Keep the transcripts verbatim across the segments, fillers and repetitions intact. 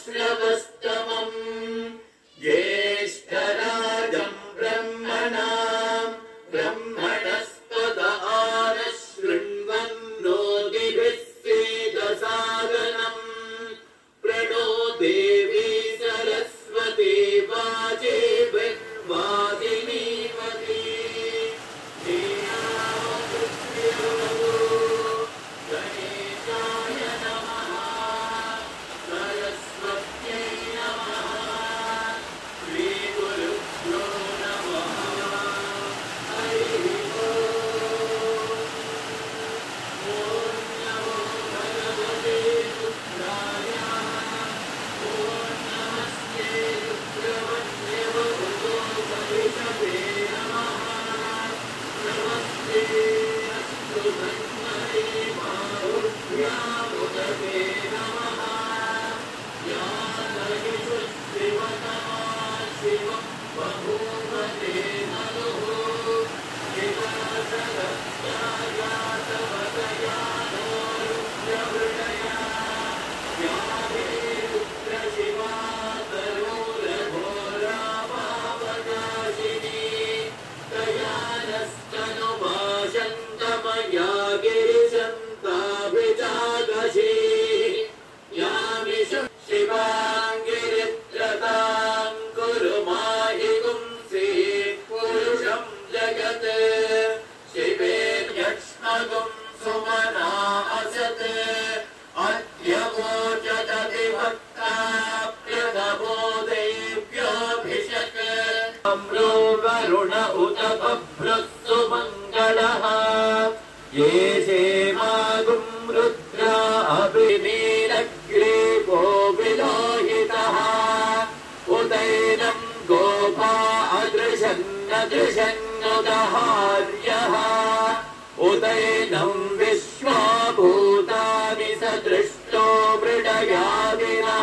श्रवस्तमम् ज्येष्ठराजम् ब्रह्मणाम् ब्रह्मणस्पद आनः शृण्वन्नोतिभिः सीदसादनम् प्रणो देवी सरस्वती वाजेभिर्वादिनीवती गणेशाय नमः सरस्वत्यै नमः श्रीगुरुभ्यो नमः हरिः ओम् नमो भगवते रुद्राय ओम् नमस्ते रुद्रवन्द्यवभूतो परिषदे नमः नमस्ते अस्तु धन्मने मारुह्यामुदते नमः ज्ञानविशुद्धिवतमा शिवं बभूवते ननुः विकासगत्यायातवतयानो रुद्रवृणया यावे रुद्रशिवा तरुलघोरा पावनाशिनी तया नस्तनुभाषन्तमया गिरिशन्ताभिजागशी यामिषु शिवाङ्गिरित्रतां कुरु माहि पुंसीः पुरुषं जगत् शिवे यक्ष्मगुं सुमना असत् अद्य वोचदधिवक्ता प्रणवो देव्योऽभिषक् अम्रो वरुण उत बभ्रः सुमङ्गलः ये क्षेमागुं रुद्रा अभिनीलग्रीवो विलोहितः उदैनं गोपा अदृशन्नदृशन्नुदहार्यः उदैनं विश्वाभूतानि सदृष्टो मृडयादिनः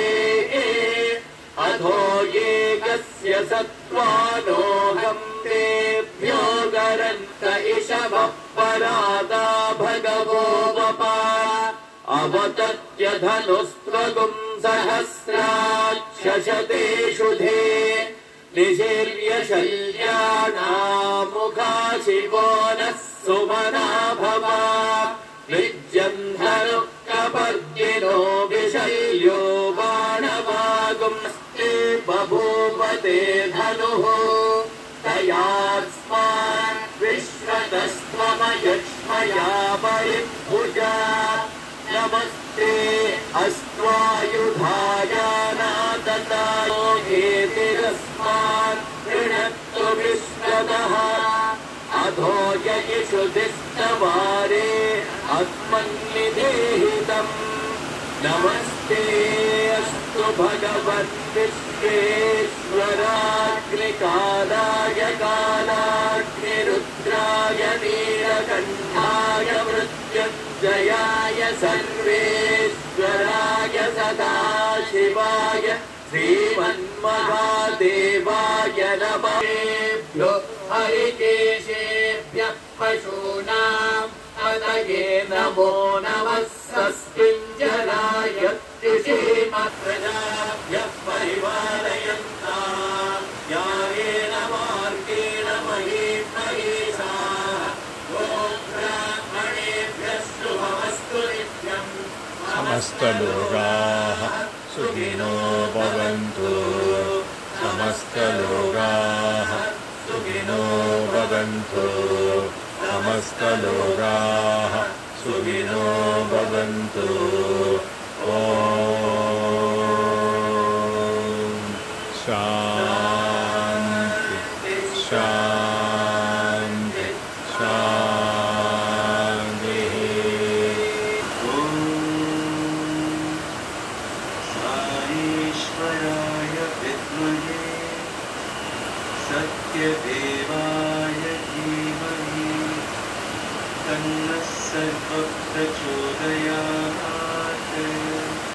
अधो ये कस्य सत्त्वानोऽहं तेभ्यो गरन्त इषवः परादा भगवो वपा अवतत्य धनुस्त्वगुं सहस्राक्षशते शुधे निशीर्य शल्यानामुखा शिवो नः सुमना भवा विज्यन्धनुः कपर्दिनो विशल्यो बाणवागुंस्ते बभूवते धनुः तयास्मान् विश्वतस्त्वमयक्ष्मया परिभुजा नमस्ते अस्त्वायुधायानादतायो हेतिरस्मान् गृणत्तु विश्वतः अधो ययिषुधिस्तवारे अस्मन्निदेहितम् नमस्ते अस्तु भगवन् विश्वेश्वराग्निकालाय कालाग्निरुद्राय नीलकण्ठाय मृत्युञ्जयाय सर्वेश्वराय सदाशिवाय श्रीमन्महादेवाय नमः हरिकेशेभ्यः पशूनाम् पतये नमो नमः सस्मिञ्जराय त्रिशीमप्रजाभ्यः परिपालयन्ताम् यारेण मार्गेण महीं महीषाः ॐ ब्राह्मणेभ्यः शुभमस्तु नित्यम् समस्तलोकाः सुखिनो भवन्तु समस्तलोकाः सुखिनो भवन्तु समस्तलोकाः सुखिनो भवन्तु ॐ शान्ति शान्ति शान्तिः ॐ साईश्वराय विद्महे सत्यदेवाय धीमहि तन्नः सर्वप्रचोदयात्।